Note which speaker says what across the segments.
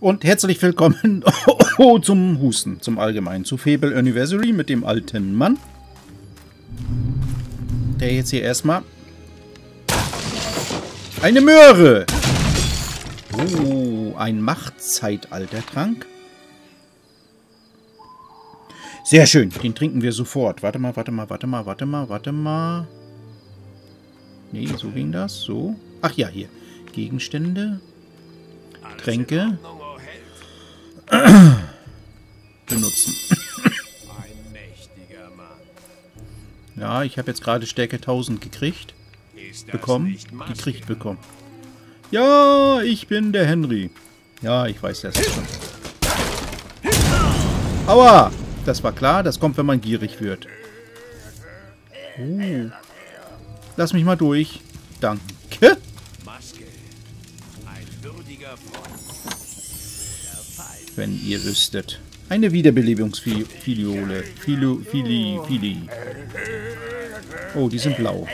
Speaker 1: Und herzlich willkommen zum Husten, zum Allgemeinen, zu Fable Anniversary mit dem alten Mann. Der jetzt hier erstmal eine Möhre. Oh, ein Machtzeitaltertrank. Sehr schön, den trinken wir sofort. Warte mal. Nee, so ging das. So. Ach ja, hier. Gegenstände. Tränke. Benutzen. Ja, ich habe jetzt gerade Stärke 1000 gekriegt. Bekommen. Ja, ich bin der Henry. Ja, ich weiß das schon. Aua! Das war klar, das kommt, wenn man gierig wird. Oh. Lass mich mal durch. Danke. Wenn ihr wüsstet. Eine Wiederbelebungsfiliole. Fili. Oh, die sind blau.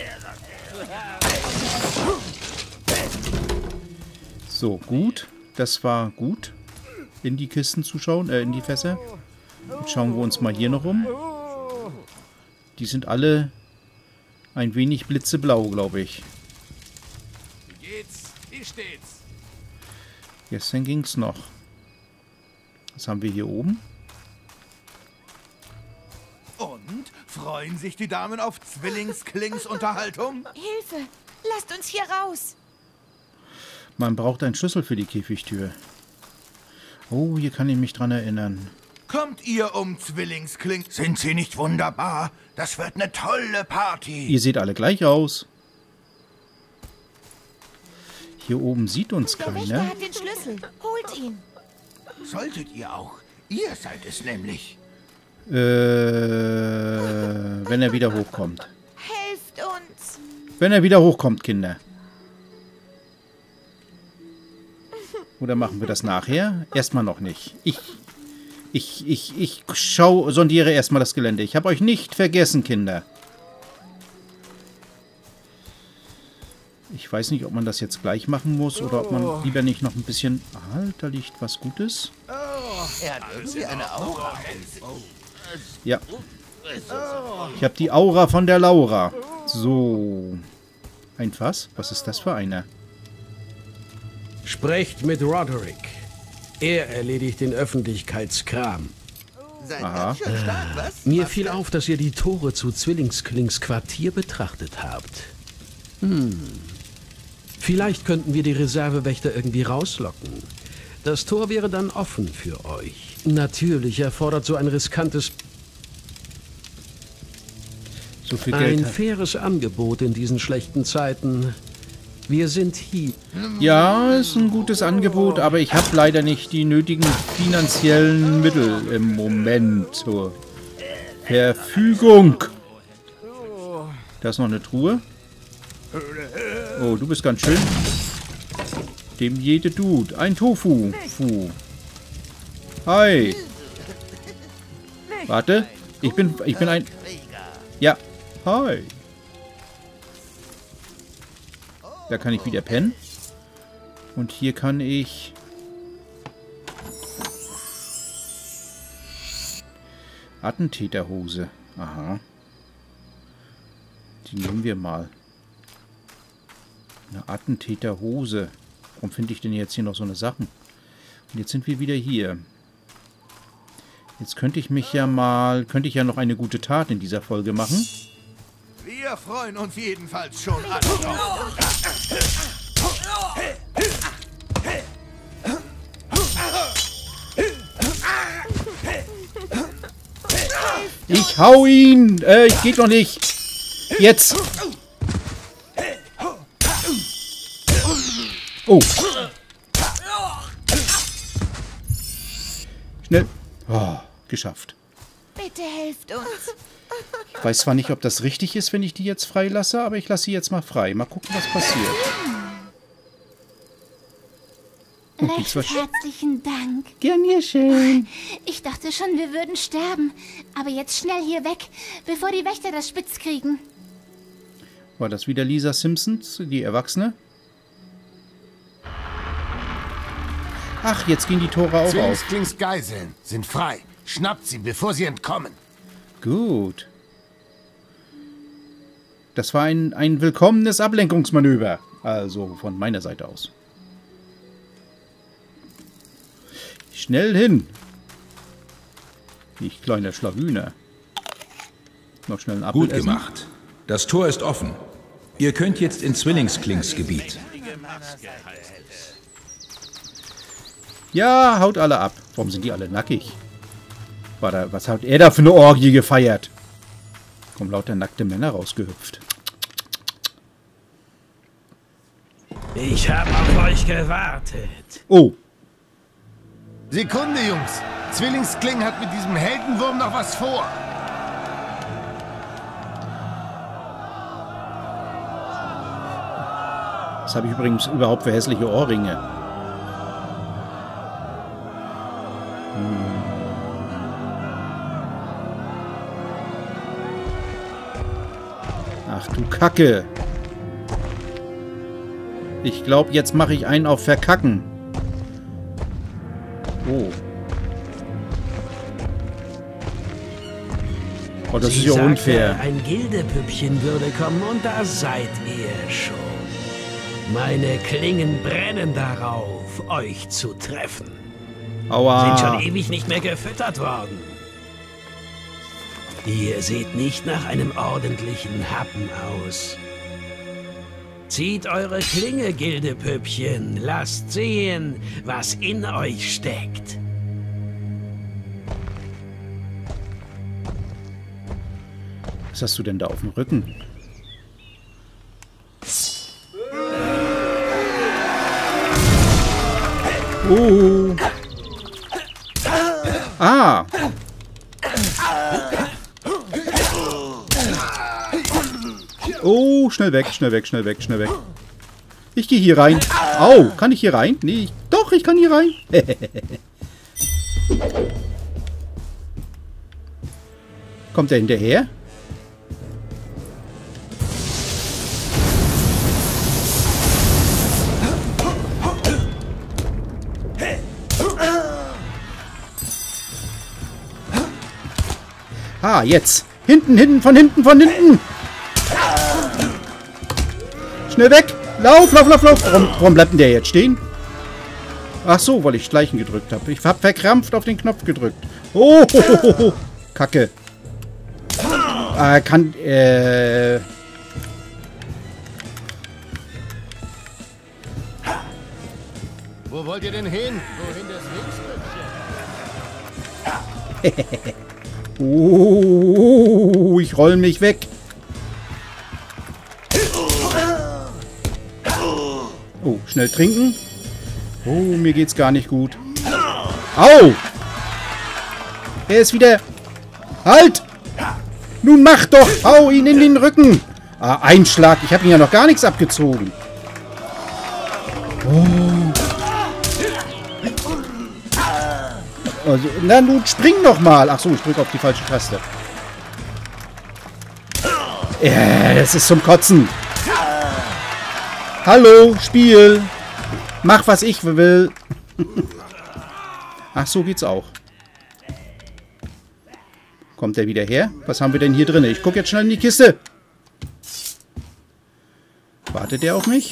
Speaker 1: So, gut. Das war gut. In die Kisten zu schauen, in die Fässer. Jetzt schauen wir uns mal hier noch um. Die sind alle ein wenig blitzeblau, glaube ich.
Speaker 2: Wie geht's? Wie steht's?
Speaker 1: Gestern ging's noch. Was haben wir hier oben?
Speaker 3: Und? Freuen sich die Damen auf Zwillings-Klings-Unterhaltung?
Speaker 4: Hilfe! Lasst uns hier raus!
Speaker 1: Man braucht einen Schlüssel für die Käfigtür. Oh, hier kann ich mich dran erinnern.
Speaker 3: Kommt ihr um Zwillings-Klings? Sind sie nicht wunderbar? Das wird eine tolle Party.
Speaker 1: Ihr seht alle gleich aus. Hier oben sieht uns
Speaker 4: Der Wächter
Speaker 1: keiner.
Speaker 4: hat den Schlüssel. Holt ihn.
Speaker 3: Solltet ihr auch. Ihr seid es nämlich.
Speaker 1: Wenn er wieder hochkommt.
Speaker 4: Helft uns.
Speaker 1: Wenn er wieder hochkommt, Kinder. Oder machen wir das nachher? Erstmal noch nicht. Ich sondiere erstmal das Gelände. Ich habe euch nicht vergessen, Kinder. Ich weiß nicht, ob man das jetzt gleich machen muss oder ob man lieber nicht noch ein bisschen... Ah, da liegt was Gutes.
Speaker 3: Er hat irgendwie eine Aura.
Speaker 1: Ja. Ich habe die Aura von der Laura. So. Ein Fass? Was ist das für einer?
Speaker 5: Sprecht mit Roderick. Er erledigt den Öffentlichkeitskram.
Speaker 3: Seid
Speaker 1: Aha.
Speaker 3: ganz schön stark, was?
Speaker 5: Mir fiel auf, dass ihr die Tore zu Zwillingsklings Quartier betrachtet habt. Vielleicht könnten wir die Reservewächter irgendwie rauslocken. Das Tor wäre dann offen für euch. Natürlich erfordert so ein riskantes...
Speaker 1: So viel
Speaker 5: Ein
Speaker 1: Geld.
Speaker 5: faires Angebot in diesen schlechten Zeiten. Wir sind hier.
Speaker 1: Ja, ist ein gutes Angebot, aber ich habe leider nicht die nötigen finanziellen Mittel im Moment zur Verfügung. Da ist noch eine Truhe. Oh, du bist ganz schön. Dem jede Dude. Ein Tofu. Hi. Warte. Ich bin ein... Ja. Hi. Da kann ich wieder pennen. Und hier kann ich... Attentäterhose. Aha. Die nehmen wir mal. Eine Attentäterhose. Warum finde ich denn jetzt hier noch so eine Sachen? Und jetzt sind wir wieder hier. Jetzt könnte ich mich ja mal... Könnte ich ja noch eine gute Tat in dieser Folge machen.
Speaker 3: Wir freuen uns jedenfalls schon alle.
Speaker 1: Ich hau ihn! Geht noch nicht! Jetzt! Oh! Schnell! Oh, geschafft.
Speaker 4: Bitte helft uns.
Speaker 1: Ich weiß zwar nicht, ob das richtig ist, wenn ich die jetzt freilasse, aber ich lasse sie jetzt mal frei. Mal gucken, was passiert.
Speaker 4: Recht herzlichen Dank.
Speaker 1: Gern geschehen.
Speaker 4: Ich dachte schon, wir würden sterben. Aber jetzt schnell hier weg, bevor die Wächter das spitz kriegen.
Speaker 1: War das wieder Lisa Simpsons, die Erwachsene? Ach, jetzt gehen die Tore auch auf.
Speaker 3: Zwillingsklings Geiseln sind frei. Schnappt sie, bevor sie entkommen.
Speaker 1: Gut. Das war ein willkommenes Ablenkungsmanöver. Also von meiner Seite aus. Schnell hin. Ich kleiner Schlawüner. Noch schnell einen Apfel
Speaker 6: Gut
Speaker 1: essen.
Speaker 6: gemacht. Das Tor ist offen. Ihr könnt jetzt in Zwillingsklings Gebiet.
Speaker 1: Ja, haut alle ab. Warum sind die alle nackig? Was hat er da für eine Orgie gefeiert? Kommen lauter nackte Männer rausgehüpft.
Speaker 5: Ich habe auf euch gewartet.
Speaker 1: Oh.
Speaker 3: Sekunde, Jungs. Zwillingskling hat mit diesem Heldenwurm noch was vor.
Speaker 1: Was habe ich übrigens überhaupt für hässliche Ohrringe? Ach du Kacke. Ich glaube, jetzt mache ich einen auf Verkacken. Oh. Oh, das ist ja unfair.
Speaker 5: Ein Gildepüppchen würde kommen und da seid ihr schon. Meine Klingen brennen darauf, euch zu treffen.
Speaker 1: Aua.
Speaker 5: Sind schon ewig nicht mehr gefüttert worden. Ihr seht nicht nach einem ordentlichen Happen aus. Zieht eure Klinge, Gildepüppchen. Lasst sehen, was in euch steckt.
Speaker 1: Was hast du denn da auf dem Rücken? Oh. Ah. Oh, schnell weg, schnell weg, schnell weg, schnell weg. Ich gehe hier rein. Au, kann ich hier rein? Nee, doch, ich kann hier rein. Kommt er hinterher? Ah, jetzt. Hinten, von hinten. Schnell weg. Lauf. Warum bleibt denn der jetzt stehen? Ach so, weil ich Schleichen gedrückt habe. Ich habe verkrampft auf den Knopf gedrückt. Oh, Kacke.
Speaker 3: Wo wollt ihr denn hin? Wohin das Hilfsgrüppchen?
Speaker 1: Oh, ich roll mich weg. Oh, schnell trinken. Oh, mir geht's gar nicht gut. Au! Er ist wieder... Halt! Nun mach doch! Hau ihn in den Rücken! Ah, ein Schlag. Ich habe ihn ja noch gar nichts abgezogen. Oh. Also, na nun, spring doch mal. Ach so, ich drücke auf die falsche Taste. Ja, das ist zum Kotzen. Hallo, Spiel. Mach, was ich will. Ach, so geht's auch. Kommt der wieder her? Was haben wir denn hier drin? Ich gucke jetzt schnell in die Kiste. Wartet der auf mich?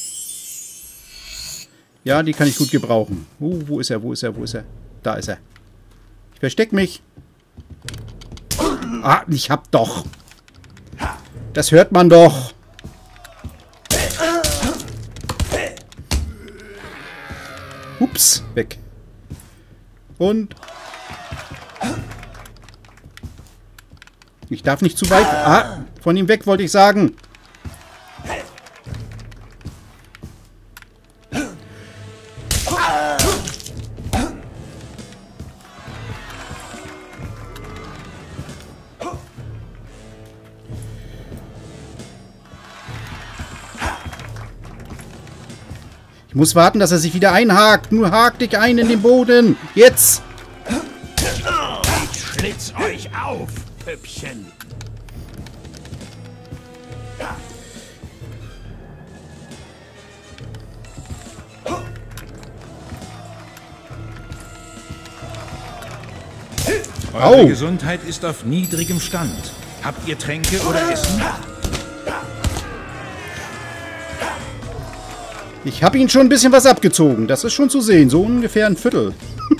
Speaker 1: Ja, die kann ich gut gebrauchen. Wo ist er? Da ist er. Ich versteck mich. Ah, ich hab doch. Das hört man doch. Ups, weg. Und... Ich darf nicht zu weit... Ah, von ihm weg, wollte ich sagen. Ich muss warten, dass er sich wieder einhakt. Nur hakt dich ein in den Boden. Jetzt!
Speaker 5: Ich schlitz euch auf, Püppchen.
Speaker 6: Eure Gesundheit ist auf niedrigem Stand. Habt ihr Tränke oder Essen?
Speaker 1: Ich habe ihn schon ein bisschen was abgezogen. Das ist schon zu sehen. So ungefähr ein Viertel.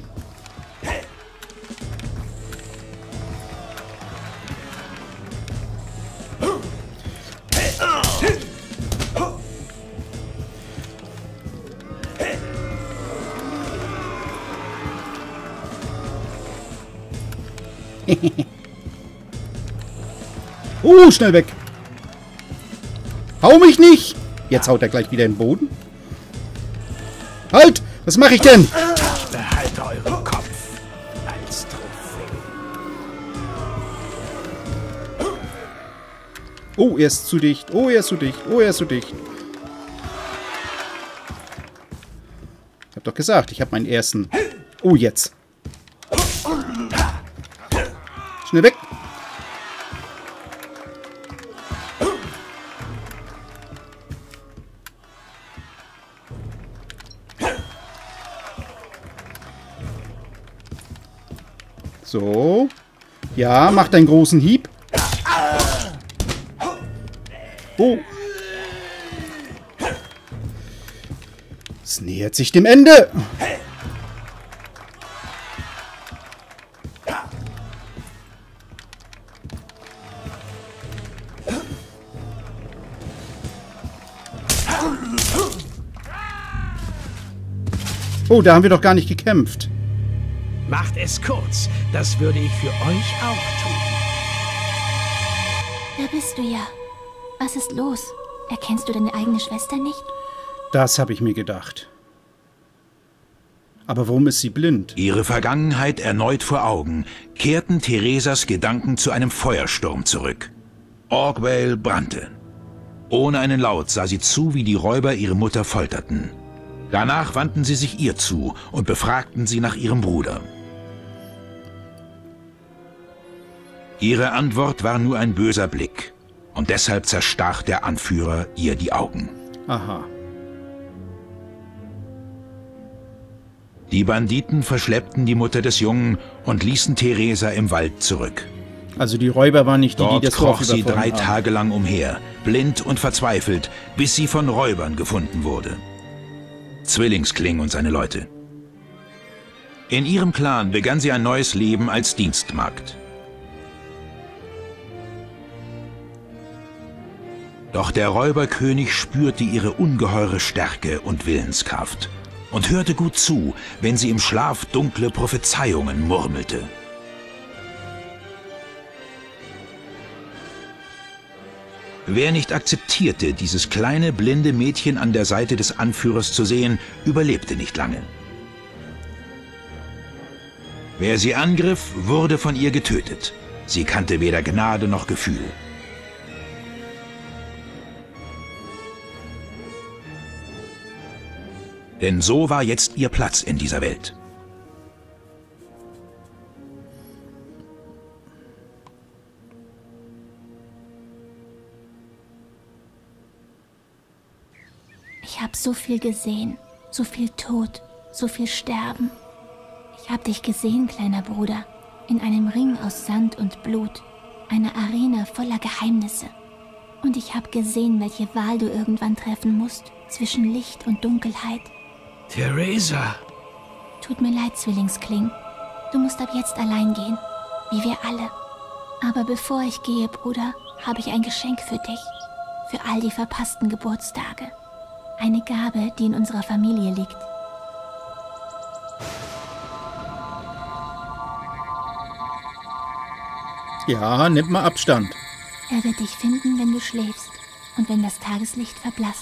Speaker 1: Schnell weg. Hau mich nicht. Jetzt haut er gleich wieder in den Boden. Halt! Was mache ich denn?
Speaker 5: Behalte euren Kopf als Trophäe.
Speaker 1: Oh, er ist zu dicht. Oh, er ist zu dicht. Oh, er ist zu dicht. Ich hab doch gesagt, ich habe meinen ersten. Oh, jetzt. Schnell weg. So. Ja, mach deinen großen Hieb. Oh. Es nähert sich dem Ende. Oh, da haben wir doch gar nicht gekämpft.
Speaker 5: Macht es kurz. Das würde ich für euch auch tun.
Speaker 4: Da bist du ja. Was ist los? Erkennst du deine eigene Schwester nicht?
Speaker 1: Das habe ich mir gedacht. Aber warum ist sie blind?
Speaker 6: Ihre Vergangenheit erneut vor Augen, kehrten Theresas Gedanken zu einem Feuersturm zurück. Orgvale brannte. Ohne einen Laut sah sie zu, wie die Räuber ihre Mutter folterten. Danach wandten sie sich ihr zu und befragten sie nach ihrem Bruder. Ihre Antwort war nur ein böser Blick, und deshalb zerstach der Anführer ihr die Augen.
Speaker 1: Aha.
Speaker 6: Die Banditen verschleppten die Mutter des Jungen und ließen Theresa im Wald zurück.
Speaker 1: Also die Räuber waren nicht die,
Speaker 6: Dort
Speaker 1: die das Dorf
Speaker 6: kroch sie
Speaker 1: überfallen
Speaker 6: 3
Speaker 1: haben.
Speaker 6: Tage lang umher, blind und verzweifelt, bis sie von Räubern gefunden wurde. Zwillingskling und seine Leute. In ihrem Clan begann sie ein neues Leben als Dienstmagd. Doch der Räuberkönig spürte ihre ungeheure Stärke und Willenskraft und hörte gut zu, wenn sie im Schlaf dunkle Prophezeiungen murmelte. Wer nicht akzeptierte, dieses kleine, blinde Mädchen an der Seite des Anführers zu sehen, überlebte nicht lange. Wer sie angriff, wurde von ihr getötet. Sie kannte weder Gnade noch Gefühl. Denn so war jetzt ihr Platz in dieser Welt.
Speaker 4: Ich habe so viel gesehen, so viel Tod, so viel Sterben. Ich habe dich gesehen, kleiner Bruder, in einem Ring aus Sand und Blut, einer Arena voller Geheimnisse. Und ich habe gesehen, welche Wahl du irgendwann treffen musst, zwischen Licht und Dunkelheit.
Speaker 5: Theresa!
Speaker 4: Tut mir leid, Zwillingskling. Du musst ab jetzt allein gehen, wie wir alle. Aber bevor ich gehe, Bruder, habe ich ein Geschenk für dich. Für all die verpassten Geburtstage. Eine Gabe, die in unserer Familie liegt.
Speaker 1: Ja, nimm mal Abstand.
Speaker 4: Er wird dich finden, wenn du schläfst und wenn das Tageslicht verblasst.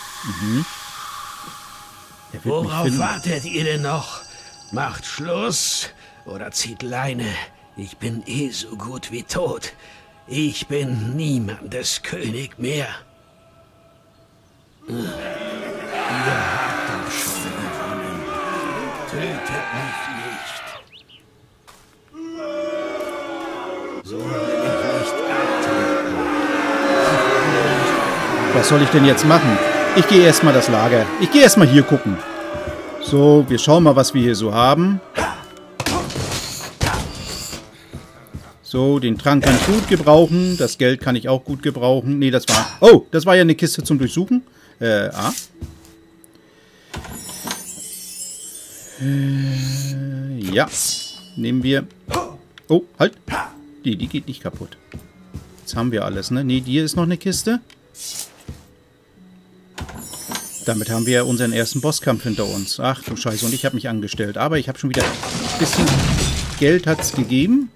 Speaker 1: Er wird mich
Speaker 5: Worauf
Speaker 1: finden.
Speaker 5: wartet ihr denn noch? Macht Schluss oder zieht Leine. Ich bin eh so gut wie tot. Ich bin niemandes König mehr. Ihr habt doch schon gewonnen. Tötet mich nicht. So will ich nicht abtreten.
Speaker 1: Was soll ich denn jetzt machen? Ich gehe erstmal das Lager. Ich gehe erstmal hier gucken. So, wir schauen mal, was wir hier so haben. So, den Trank kann ich gut gebrauchen. Das Geld kann ich auch gut gebrauchen. Nee, das war... Oh, das war ja eine Kiste zum Durchsuchen. A. Ja. Nehmen wir... Oh, halt. Die geht nicht kaputt. Jetzt haben wir alles, ne? Nee, hier ist noch eine Kiste. Damit haben wir unseren ersten Bosskampf hinter uns. Ach du Scheiße, und ich habe mich angestellt. Aber ich habe schon wieder ein bisschen Geld hat's gegeben.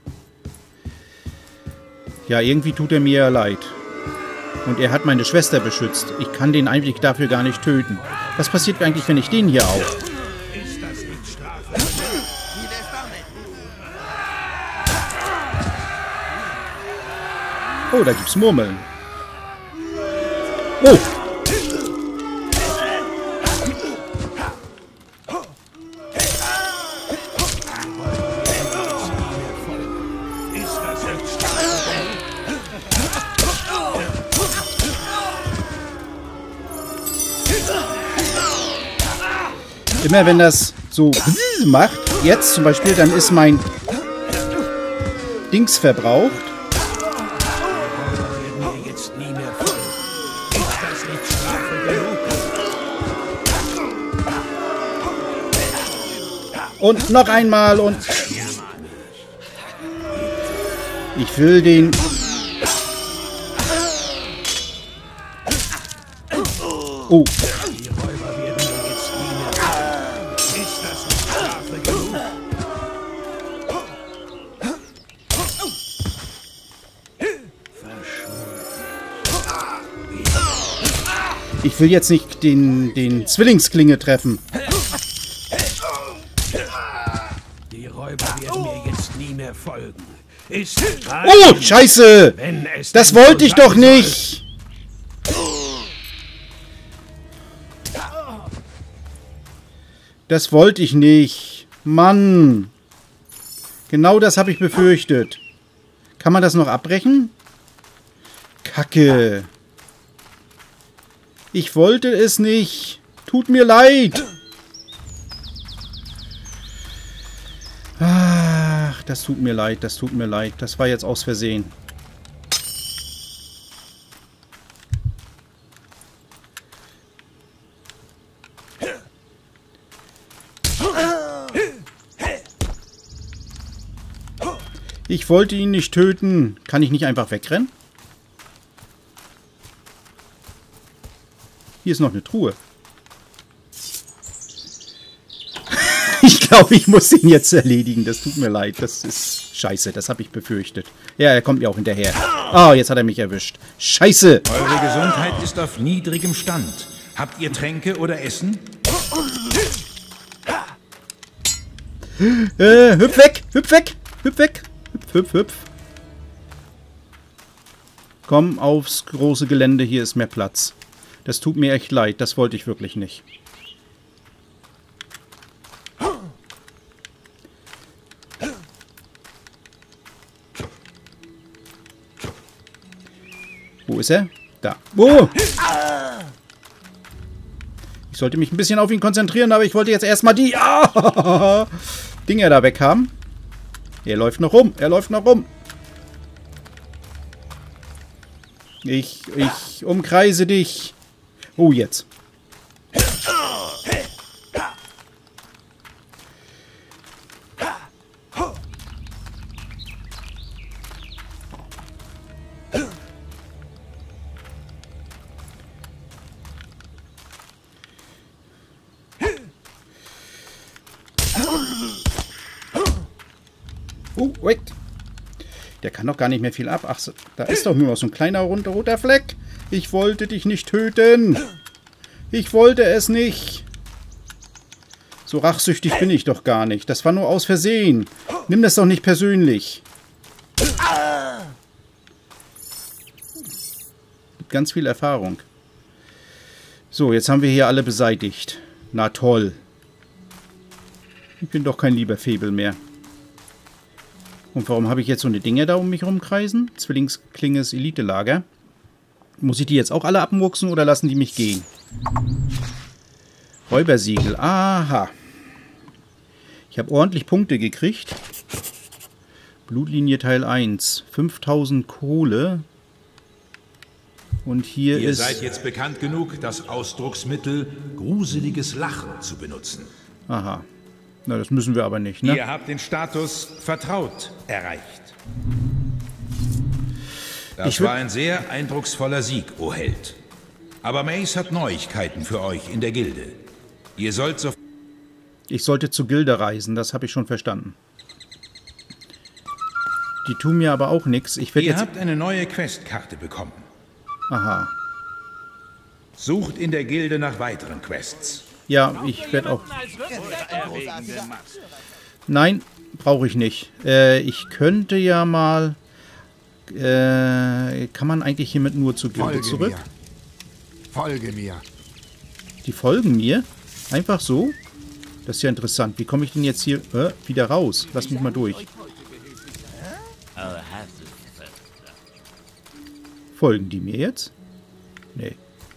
Speaker 1: Ja, irgendwie tut er mir ja leid. Und er hat meine Schwester beschützt. Ich kann den eigentlich dafür gar nicht töten. Was passiert eigentlich, wenn ich den hier auch... Oh, da gibt's Murmeln. Oh! Immer wenn das so macht, jetzt zum Beispiel, dann ist mein Dings verbraucht. Und noch einmal und... Ich will den... Oh. Ich will jetzt nicht den Zwillingsklinge treffen.
Speaker 5: Die Räuber werden mir jetzt nie mehr folgen.
Speaker 1: Oh, Scheiße! Das wollte ich doch nicht! Das wollte ich nicht. Mann! Genau das habe ich befürchtet. Kann man das noch abbrechen? Kacke. Ich wollte es nicht. Tut mir leid. Ach, das tut mir leid, das tut mir leid. Das war jetzt aus Versehen. Ich wollte ihn nicht töten. Kann ich nicht einfach wegrennen? Hier ist noch eine Truhe. Ich glaube, ich muss ihn jetzt erledigen. Das tut mir leid. Das ist scheiße. Das habe ich befürchtet. Ja, er kommt mir auch hinterher. Oh, jetzt hat er mich erwischt. Scheiße.
Speaker 6: Eure Gesundheit ist auf niedrigem Stand. Habt ihr Tränke oder Essen?
Speaker 1: Hüpf weg. Hüpf weg. Hüpf weg. Hüpf, hüpf, hüpf. Komm aufs große Gelände. Hier ist mehr Platz. Das tut mir echt leid. Das wollte ich wirklich nicht. Wo ist er? Da. Oh! Ich sollte mich ein bisschen auf ihn konzentrieren, aber ich wollte jetzt erstmal die Dinger da weg haben. Er läuft noch rum. Er läuft noch rum. Ich umkreise dich. Oh, jetzt. Oh, wait. Der kann doch gar nicht mehr viel ab. Ach, da ist doch nur noch so ein kleiner roter Fleck. Ich wollte dich nicht töten. Ich wollte es nicht. So rachsüchtig bin ich doch gar nicht. Das war nur aus Versehen. Nimm das doch nicht persönlich. Mit ganz viel Erfahrung. So, jetzt haben wir hier alle beseitigt. Na toll. Ich bin doch kein lieber Febel mehr. Und warum habe ich jetzt so eine Dinger da um mich rumkreisen? Zwillingsklinges Elite-Lager. Muss ich die jetzt auch alle abmurksen oder lassen die mich gehen? Räubersiegel. Aha. Ich habe ordentlich Punkte gekriegt. Blutlinie Teil 1. 5000 Kohle. Und hier
Speaker 6: Ihr
Speaker 1: ist...
Speaker 6: seid jetzt bekannt genug, das Ausdrucksmittel gruseliges Lachen zu benutzen.
Speaker 1: Aha. Na, das müssen wir aber nicht, ne?
Speaker 6: Ihr habt den Status vertraut erreicht. Das war ein sehr eindrucksvoller Sieg, o Held. Aber Mace hat Neuigkeiten für euch in der Gilde. Ihr sollt so...
Speaker 1: Ich sollte zur Gilde reisen, das habe ich schon verstanden. Die tun mir aber auch nichts.
Speaker 6: Ihr habt eine neue Questkarte bekommen.
Speaker 1: Aha.
Speaker 6: Sucht in der Gilde nach weiteren Quests.
Speaker 1: Ja, ich werde auch... Nein, brauche ich nicht. Ich könnte ja mal... kann man eigentlich hiermit nur zur Gilde zurück?
Speaker 3: Folge mir.
Speaker 1: Die folgen mir? Einfach so? Das ist ja interessant. Wie komme ich denn jetzt hier wieder raus? Lass mich mal durch. Folgen die mir jetzt? Nee.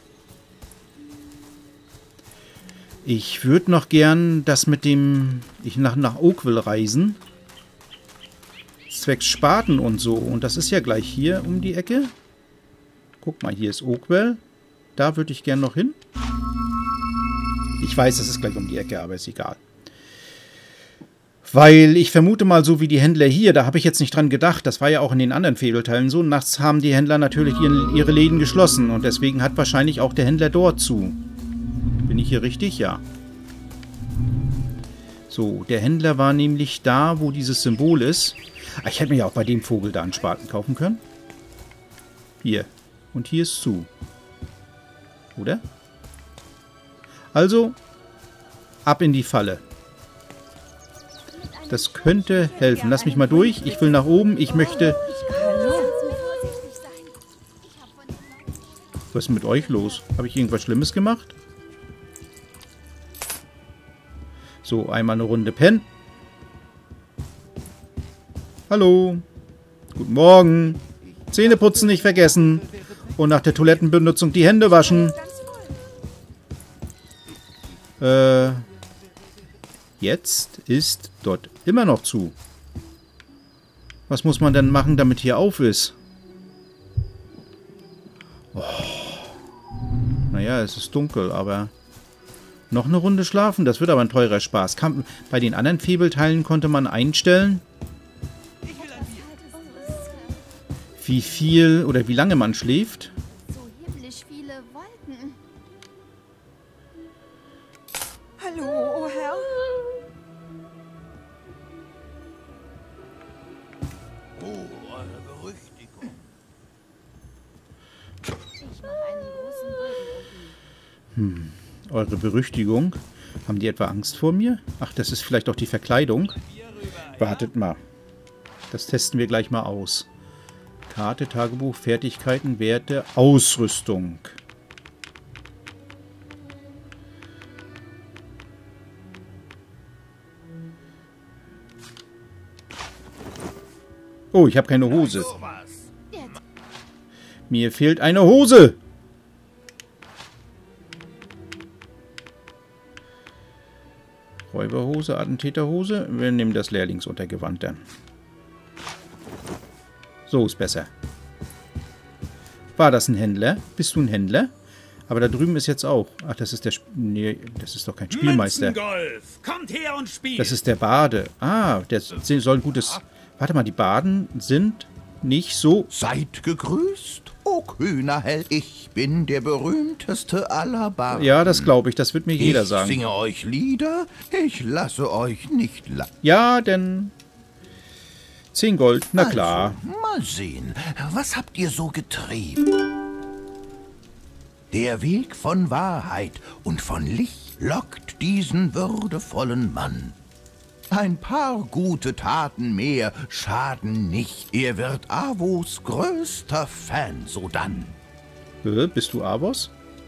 Speaker 1: Ich würde noch gern das mit dem... nach Oakville reisen. Zwecks Spaten und so. Und das ist ja gleich hier um die Ecke. Guck mal, hier ist Oakville. Da würde ich gern noch hin. Ich weiß, das ist gleich um die Ecke, aber ist egal. Weil ich vermute mal, so wie die Händler hier, da habe ich jetzt nicht dran gedacht, das war ja auch in den anderen Fableteilen so, nachts haben die Händler natürlich ihre Läden geschlossen und deswegen hat wahrscheinlich auch der Händler dort zu. Bin ich hier richtig? Ja. So, der Händler war nämlich da, wo dieses Symbol ist. Ich hätte mir ja auch bei dem Vogel da einen Spaten kaufen können. Hier. Und hier ist zu. Oder? Also, ab in die Falle. Das könnte helfen. Lass mich mal durch. Ich will nach oben. Ich möchte... Was ist mit euch los? Habe ich irgendwas Schlimmes gemacht? So, einmal eine Runde pennen. Hallo. Guten Morgen. Zähne putzen nicht vergessen. Und nach der Toilettenbenutzung die Hände waschen. Jetzt ist dort immer noch zu. Was muss man denn machen, damit hier auf ist? Oh. Naja, es ist dunkel, aber... Noch eine Runde schlafen? Das wird aber ein teurer Spaß. Bei den anderen Fableteilen konnte man einstellen, wie viel oder wie lange man schläft.
Speaker 7: So himmlisch viele Wolken. Hallo, oh Herr.
Speaker 3: Oh, eure Berüchtigung.
Speaker 7: Ich mache einen großen Bogen um ihn.
Speaker 1: Eure Berüchtigung. Haben die etwa Angst vor mir? Ach, das ist vielleicht auch die Verkleidung. Wartet mal. Das testen wir gleich mal aus. Karte, Tagebuch, Fertigkeiten, Werte, Ausrüstung. Oh, ich habe keine Hose. Mir fehlt eine Hose. Räuberhose, Attentäterhose. Wir nehmen das Lehrlingsuntergewand dann. So ist besser. War das ein Händler? Bist du ein Händler? Aber da drüben ist jetzt auch... Ach, das ist der... Nee, das ist doch kein Spielmeister.
Speaker 5: Kommt her und spielt.
Speaker 1: Das ist der Bade. Ah, der soll ein gutes... Warte mal, die Baden sind nicht so...
Speaker 3: Seid gegrüßt, o kühner Held. Ich bin der berühmteste aller Barden.
Speaker 1: Ja, das glaube ich. Das wird mir jeder
Speaker 3: Ich
Speaker 1: sagen.
Speaker 3: singe euch Lieder, ich lasse euch nicht
Speaker 1: Ja, denn... 10 Gold, na klar.
Speaker 3: Also, mal sehen, was habt ihr so getrieben? Der Weg von Wahrheit und von Licht lockt diesen würdevollen Mann. Ein paar gute Taten mehr schaden nicht. Er wird Avos größter Fan sodann.
Speaker 1: Bist du Avos?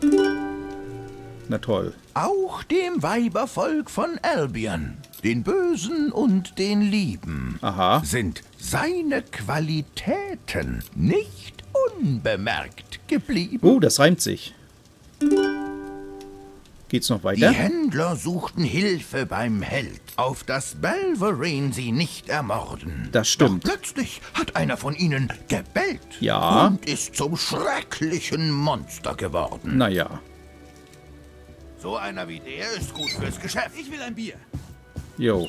Speaker 1: Na toll.
Speaker 3: Auch dem Weibervolk von Albion, den Bösen und den Lieben,
Speaker 1: Aha.
Speaker 3: sind seine Qualitäten nicht unbemerkt geblieben.
Speaker 1: Oh, das reimt sich. Geht's noch
Speaker 3: Die
Speaker 1: weiter?
Speaker 3: Händler suchten Hilfe beim Held, auf das Belverine sie nicht ermorden.
Speaker 1: Das stimmt.
Speaker 3: Doch plötzlich hat einer von ihnen gebellt
Speaker 1: Ja.
Speaker 3: und ist zum schrecklichen Monster geworden.
Speaker 1: Naja.
Speaker 3: So einer wie der ist gut fürs Geschäft.
Speaker 2: Ich will ein Bier.
Speaker 1: Jo.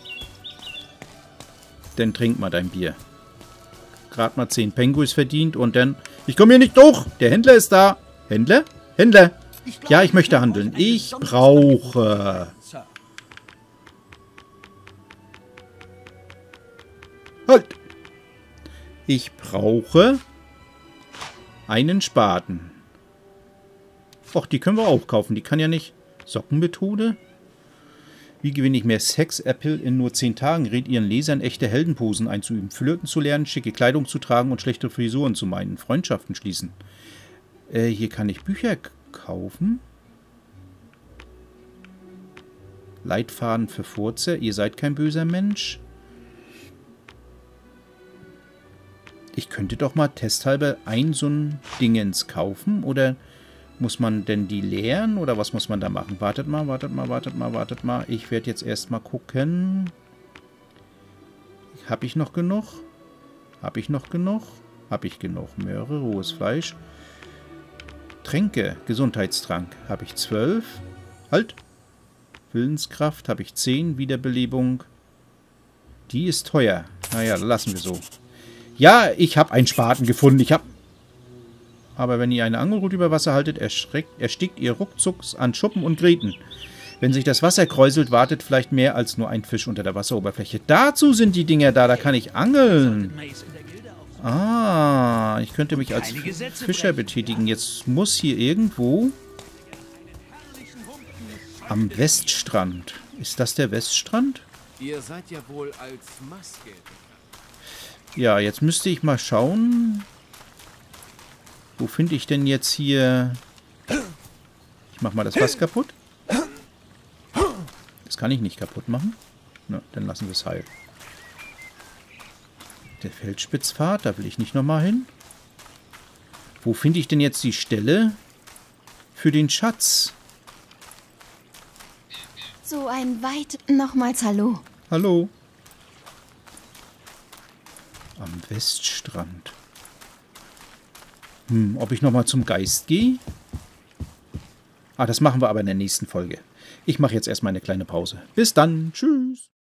Speaker 1: Dann trink mal dein Bier. Gerade mal 10 Penguins verdient und dann... Ich komme hier nicht durch! Der Händler ist da! Händler? Händler! Ja, ich möchte handeln. Ich brauche... Halt! Ich brauche... einen Spaten. Och, die können wir auch kaufen. Die kann ja nicht... Sockenmethode? Wie gewinne ich mehr Sex-Apple in nur 10 Tagen? Rät ihren Lesern, echte Heldenposen einzuüben, flirten zu lernen, schicke Kleidung zu tragen und schlechte Frisuren zu meinen, Freundschaften schließen. Hier kann ich Bücher kaufen. Leitfaden für Furze. Ihr seid kein böser Mensch. Ich könnte doch mal testhalber so ein Dingens kaufen. Oder muss man denn die leeren? Oder was muss man da machen? Wartet mal, wartet mal, wartet mal, wartet mal. Ich werde jetzt erstmal gucken. Habe ich noch genug? Habe ich noch genug? Habe ich genug? Möhre, rohes Fleisch. Tränke, Gesundheitstrank. Habe ich 12. Halt. Willenskraft habe ich 10. Wiederbelebung. Die ist teuer. Naja, lassen wir so. Ja, ich habe einen Spaten gefunden. Aber wenn ihr eine Angelrute über Wasser haltet, erstickt ihr ruckzuck an Schuppen und Gräten. Wenn sich das Wasser kräuselt, wartet vielleicht mehr als nur ein Fisch unter der Wasseroberfläche. Dazu sind die Dinger da, da kann ich angeln. Ah, ich könnte mich als Fischer betätigen. Jetzt muss hier irgendwo am Weststrand. Ist das der Weststrand?
Speaker 2: Ihr seid ja wohl als Maske.
Speaker 1: Ja, jetzt müsste ich mal schauen. Wo finde ich denn jetzt hier... Ich mach mal das Fass kaputt. Das kann ich nicht kaputt machen. Na, dann lassen wir es heil. Der Feldspitzpfad, da will ich nicht nochmal hin. Wo finde ich denn jetzt die Stelle für den Schatz?
Speaker 4: So ein weit... Nochmals Hallo.
Speaker 1: Hallo. Am Weststrand. Ob ich nochmal zum Geist gehe? Ah, das machen wir aber in der nächsten Folge. Ich mache jetzt erstmal eine kleine Pause. Bis dann. Tschüss.